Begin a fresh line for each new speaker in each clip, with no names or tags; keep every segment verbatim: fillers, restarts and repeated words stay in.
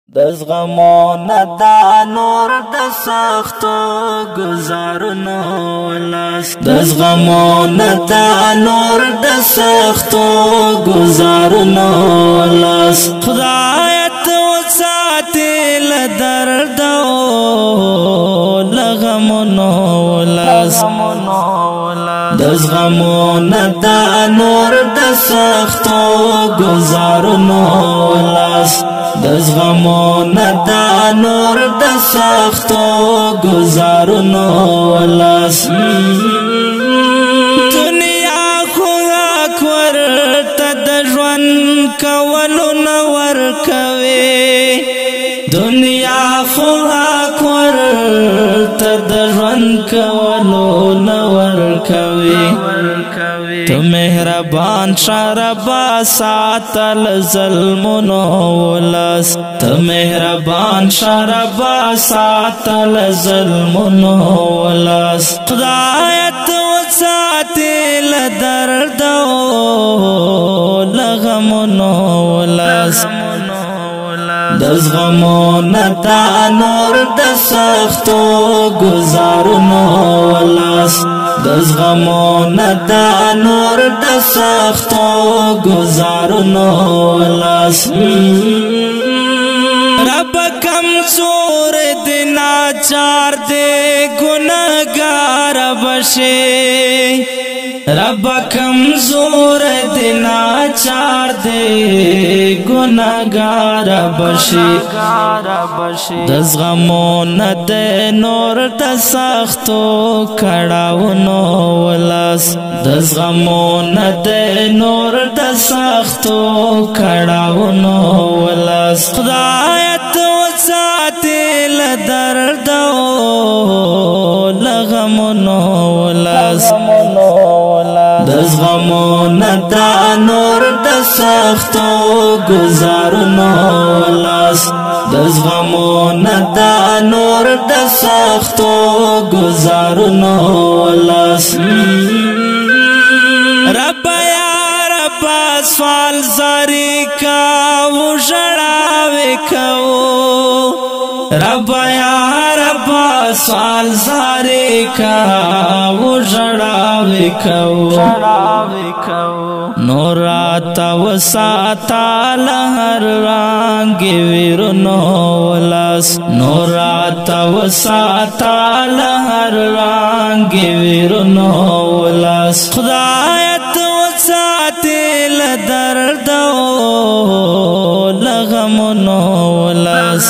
دزغمونا دا نور د سختو گزارونو لاس دزغمونا دا نور د سختو گزارونو لاس خدایت وساتی لدردو لغمونو لاس دزغمونا دا نور د سختو گزارونو لاس دزغمونا دا نور د سختو گزارونو لاس دنیا خو اکور تد ژوند کولو نور کوي دنیا خو اکور تد ژوند کولو نور کوي تو مهربان شربا ساتل ظلمونو لاس تو مهربان شربا ساتل ظلمونو لاس خدایت وساتی لدردو لغمونو لاس دزغمونا دا نور د سختو گزارونو لاس دزغمونا دا نور د سختو گزارونو لاس رب کمزور دینا چار دے گناہگار بشے رب کمزور دینا چار دے گناہگار بشی دزغمونا دے نور د سختو کڑاونو لاس دزغمونا دے نور د سختو کڑاونو لاس خدایت وساتی لدردو لغمونو لاس دزغمونا دا نور د سختو گزارونو لاس دزغمونا دا نور د سختو گزارونو لاس رب یا رب سوال زاری کا وژړاوې کوو رب یا رب سوال زاری کا وژړاوې کوو نوراتا وساتا لهر رنگ ویرونو لاس نوراتا وساتا لهر رنگ ویرونو لاس خدایت وساتی لدردو لغمونو لاس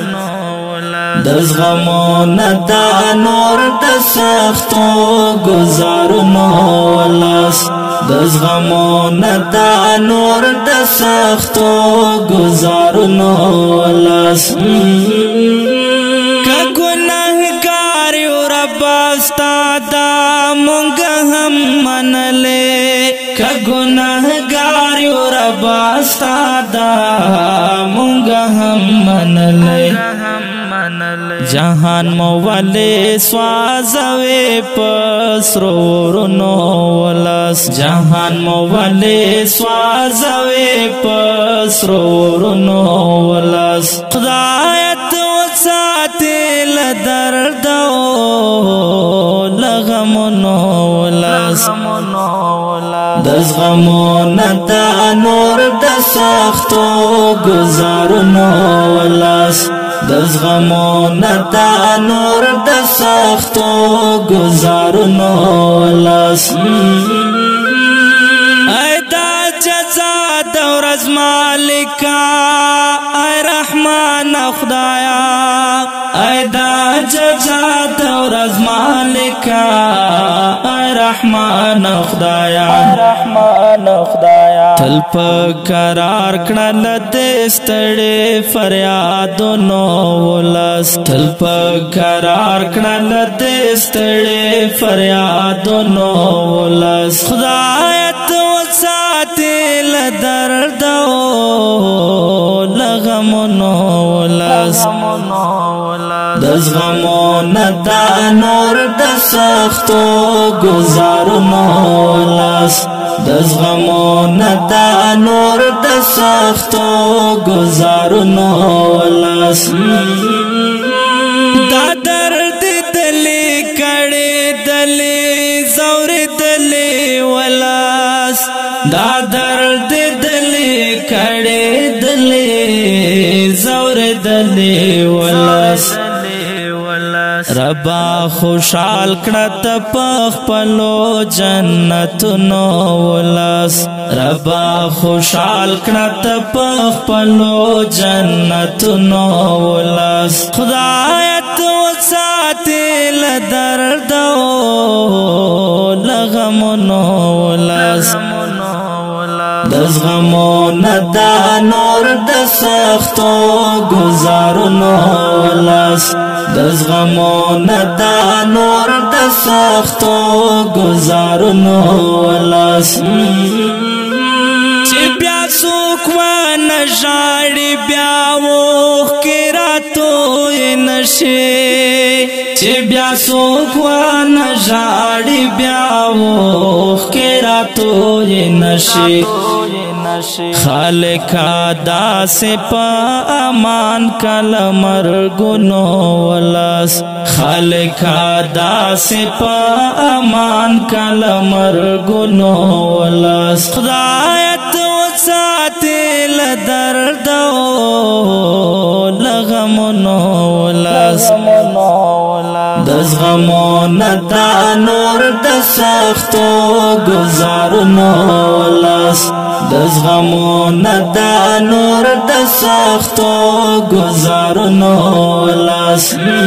دزغمونا دا نور د سختو گزارونو لاس دزغمونا دا نور د سختو گزارونو لاس که گناہگار یو رب ستا دا مونږ هم منلې که گناہگار یو رب ستا دا مونږ هم منلې جهان موالے سوازوے پسرورونو لاس جهان موالے سوازوے پسرورونو لاس خدایت وساتی لدردو لغمونو لاس دزغمونا دا نور د سختو گزارونو لاس دزغمونا دا نور د سختو گزارونو لاس ای دا جزا د ورځ مالکا ای رحمان خدایا ای دا جزا د ورځ مالکا ای رحمان خدایا رحمان خدایا تل په قرار کړل دې ستړې فریادونو لاس تل په قرار کړل دې ستړې فریادونو لاس خدایت وساتی لدردو لغمونو لاس دزغمونا دا نور د سختو گزارونو لاس دزغمونا دا نور د سختو گزارونو ولس دا درد دلی کڑی دلی زور دلی ولس دا درد دلی کڑی دلی زور دلی ولس ربا خوشحال کړه پخ پلو جنتونو ولس ربا خوشحال کړه پخ پلو جنتونو ولس خدای تو ساتل درد لغمونو ولس دزغمون دا نور د سختو گزارونو ولس دزغمون دا نور د سختو گزارونو ولس چې بیا څوک ونه ژاړي بیا اوښکې راتوی نشي چې بیا څوک ونه ژاړي بیا اوښکې راتوی نشي خالقا داسې په امان کله مرګونو ولس خالقا داسې په امان کله مرګونو ولس خدای تو ساتل درد لغمونو ولس دزغمون دا نور د سختو گزارونو ولس دزغمون دا نور د سختو گزارونو ولس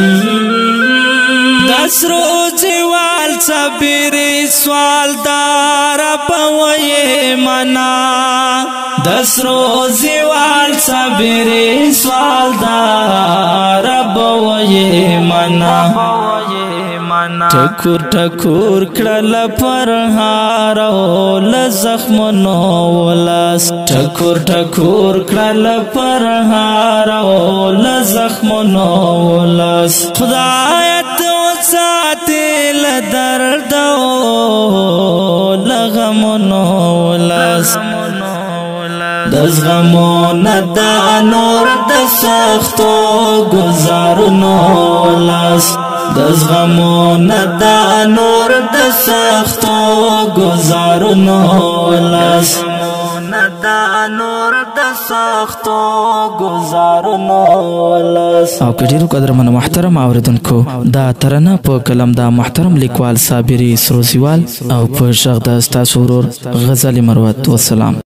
دسرو جوال صبری سوال دار پوئے منا دسرو زوال صبری سوال دار پوئے منا ٹکور ٹکور کړل پر هارو لزخمونو ولس ٹکور ټکور کړل پر هارو لزخمونو ولس خدای تو ساتل درد لغمونو ولس دزغمون دا نور د سختو گزارونو ولس دزغمون دا نور د سختو گزارونو ولس دا نور د سختو گزارونو ولس
او کډیرو قدرمن محترم اوریدونکو دا ترانه په کلم دا محترم لیکوال صابری سروزیوال او په شغ د استاد ورور غزل مروت والسلام.